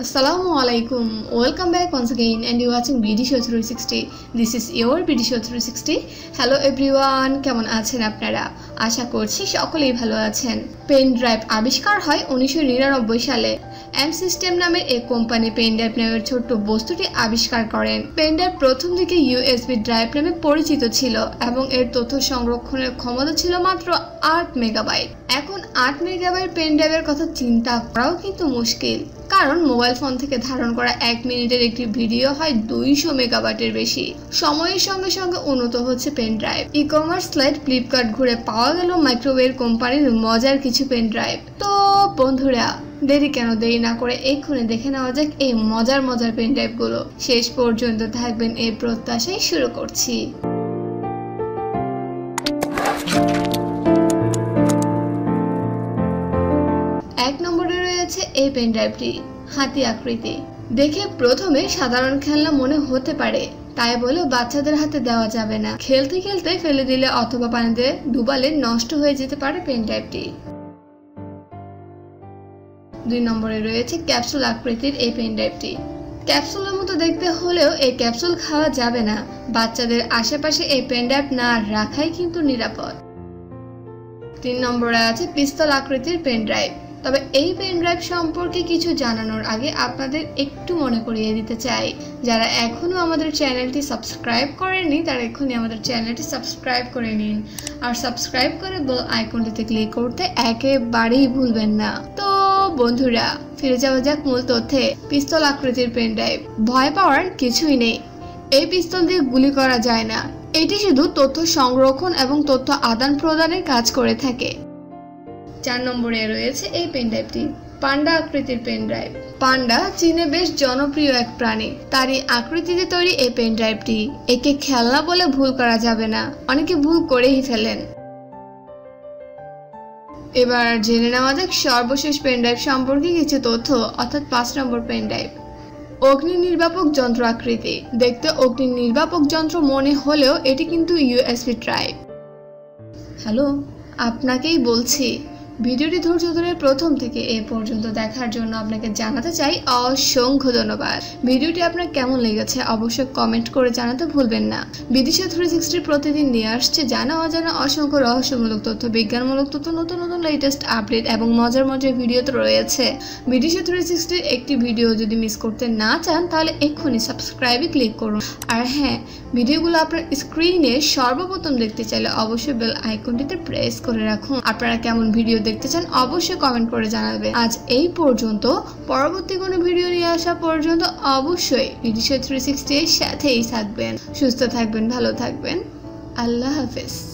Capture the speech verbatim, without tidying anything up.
Assalamualaikum. Welcome back once again and you're watching B D Show three sixty. This is your B D Show three sixty. Hello everyone, কেমন আছেন আপনারা? আশা করছি সকলেই ভালো আছেন। Pen drive আবিষ্কার হয় উনিশশো নিরানব্বই সালে। এম সিস্টেম নামের এই কোম্পানি পেন ড্রাইভ নামের ছোট্ট বস্তুটি আবিষ্কার করেন। পেন ড্রাইভ প্রথম দিকে ইউএসবি ড্রাইভ নামে পরিচিত ছিল এবং এর তথ্য সংরক্ষণের ক্ষমতা ছিল মাত্র আট মেগাবাইট। এখন আট মেগাবাইট পেন ড্রাইভের কথা চিন্তা করাও কিন্তু মুশকিল, কারণ মোবাইল ফোন থেকে ধারণ করা এক মিনিটের একটি ভিডিও হয় দুইশো মেগাবাইটের বেশি। সময়ের সঙ্গে সঙ্গে উন্নত হচ্ছে pen drive. E commerce site Flipkart ঘুরে পাওয়া গেল মাইক্রোওয়েভ কোম্পানির মজার কিছু পেন ড্রাইভ। তো বন্ধুরা, দেরি কেন দেরি না করে এক্ষুনি দেখে নেওয়া যাক এই মজার মজার পেন ড্রাইভ গুলো। শেষ পর্যন্ত থাকবেন এই প্রত্যাশায় শুরু করছি। এক নম্বরে রয়েছে এই পেন ড্রাইভটি, হাতি আকৃতি। দেখে প্রথমে সাধারণ খেলনা মনে হতে পারে, তাই বলে বাচ্চাদের হাতে দেওয়া যাবে না। খেলতে খেলতে ফেলে দিলে অথবা পানিতে ডুবালে নষ্ট হয়ে যেতে পারে পেন ড্রাইভটি। দুই নম্বরে রয়েছে ক্যাপসুল আকৃতির এই পেন ড্রাইভটি। ক্যাপসুলের মতো দেখতে হলেও এই ক্যাপসুল খাওয়া যাবে না। বাচ্চাদের আশেপাশে এই পেন ড্রাইভ না রাখাই কিন্তু নিরাপদ। তিন নম্বরে আছে পিস্তল আকৃতির পেন ড্রাইভ। তবে এই পেন ড্রাইভ সম্পর্কে কিছু জানানোর আগে আপনাদের একটু মনে করিয়ে দিতে চাই, যারা এখনো আমাদের চ্যানেলটি সাবস্ক্রাইব করেননি তারা এখনই আমাদের চ্যানেলটি সাবস্ক্রাইব করে নিন, আর সাবস্ক্রাইব করে বেল আইকনটিতে ক্লিক করতে একেবারেই ভুলবেন না। তো বন্ধুরা, ফিরে যাওয়া যাক মূল তথ্যে। পিস্তল আকৃতির পেন ড্রাইভ। ভয় পাওয়ার কিছুই নেই। এই পিস্তল দিয়ে গুলি করা যায় না, এটি শুধু তথ্য সংরক্ষণ এবং তথ্য আদান প্রদানের কাজ করে থাকে। চার নম্বরে রয়েছে এই পেন ড্রাইভটি, পান্ডা আকৃতির পেন ড্রাইভ। পান্ডা চীনে বেশ জনপ্রিয় এক প্রাণী, তারই আকৃতিতে তৈরি এই পেন ড্রাইভটি। একে খেলনা বলে ভুল করা যাবে না, অনেকে ভুল করেই ফেলেন। এবার জেনে নেওয়া যাক সর্বশেষ পেন ড্রাইভ সম্পর্কে কিছু তথ্য, অর্থাৎ পাঁচ নম্বর পেন ড্রাইভ। অগ্নি নির্বাপক যন্ত্র আকৃতি। দেখতে অগ্নি নির্বাপক যন্ত্র মনে হলেও এটি কিন্তু ইউএসবি ড্রাইভ। হ্যালো, আপনাকেই বলছি। ভিডিওটি ধৈর্য ধরে প্রথম থেকে এ পর্যন্ত দেখার জন্য আপনাকে জানাতে চাই অসংখ্য ধন্যবাদ। ভিডিওটি আপনার কেমন লেগেছে অবশ্যই কমেন্ট করে জানাতে ভুলবেন না। বিদিশা থ্রি সিক্সটি প্রতিদিন নিয়ে আসছে জানা অজানা অসংখ্য রহস্যমূলক তথ্য, বিজ্ঞানমূলক তথ্য, নতুন নতুন লেটেস্ট আপডেট এবং মজার মজার ভিডিও তো রয়েছে। বিদিশা থ্রি সিক্সটির একটি ভিডিও যদি মিস করতে না চান তাহলে এক্ষুনি সাবস্ক্রাইবে ক্লিক করুন। আর হ্যাঁ, ভিডিওগুলো আপনার স্ক্রিনে সর্বপ্রথম দেখতে চাইলে অবশ্যই বেল আইকনটিতে প্রেস করে রাখুন। আপনারা কেমন ভিডিও দেখতে চান অবশ্যই কমেন্ট করে জানাবেন। আজ এই পর্যন্ত, পরবর্তী কোনো ভিডিও নিয়ে আসা পর্যন্ত অবশ্যই বিদিশা থ্রি সিক্সটি এর সাথেই থাকবেন। সুস্থ থাকবেন, ভালো থাকবেন। আল্লাহ হাফেজ।